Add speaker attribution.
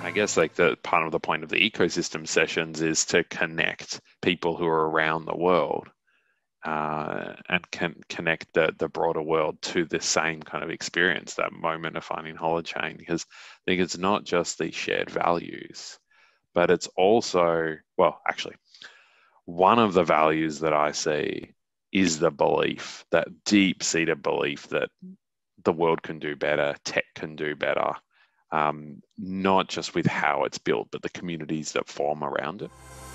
Speaker 1: I guess like the part of the point of the ecosystem sessions is to connect people who are around the world and can connect the broader world to the same kind of experience, that moment of finding Holochain, because I think it's not just these shared values, but it's also, well, actually, one of the values that I see is the belief, that deep-seated belief that the world can do better, tech can do better, not just with how it's built, but the communities that form around it.